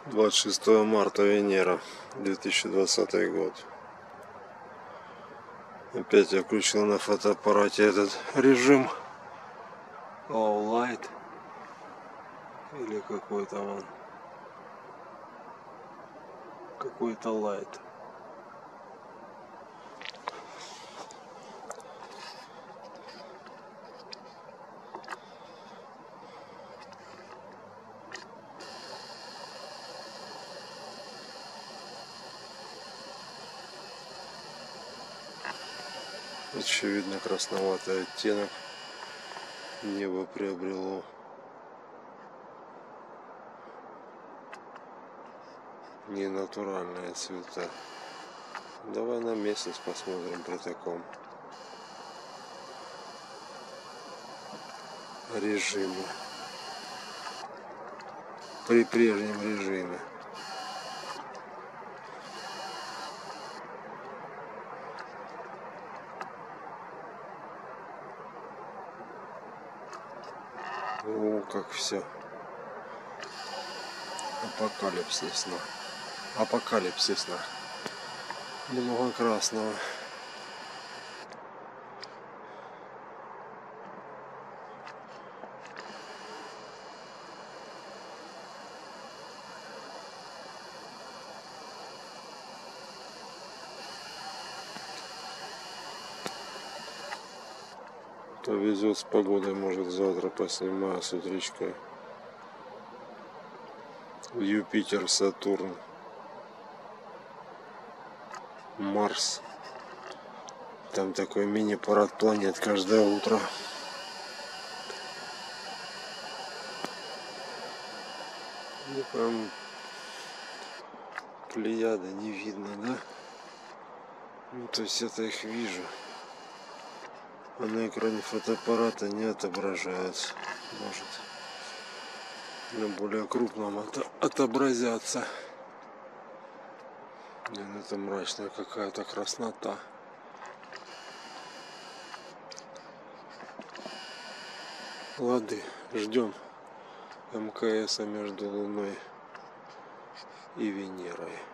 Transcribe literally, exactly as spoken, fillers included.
двадцать шестое марта, Венера, две тысячи двадцатый год. Опять я включил на фотоаппарате этот режим Low Light или какой-то он какой-то Light. Очевидно, красноватый оттенок небо приобрело. Ненатуральные цвета. Давай на месяц посмотрим при таком режиме, при прежнем режиме. О, как все апокалипсисно. Апокалипсисно. Много красного. Повезет с погодой, может завтра поснимаю с утречкой. Юпитер, Сатурн, Марс. Там такой мини-парад планет каждое утро. Ну, прям Плеяды не видно, да? Ну, то есть это их вижу. А на экране фотоаппарата не отображается. Может на более крупном от отобразятся. Блин, это мрачная какая-то краснота. Лады, ждем МКСа между Луной и Венерой.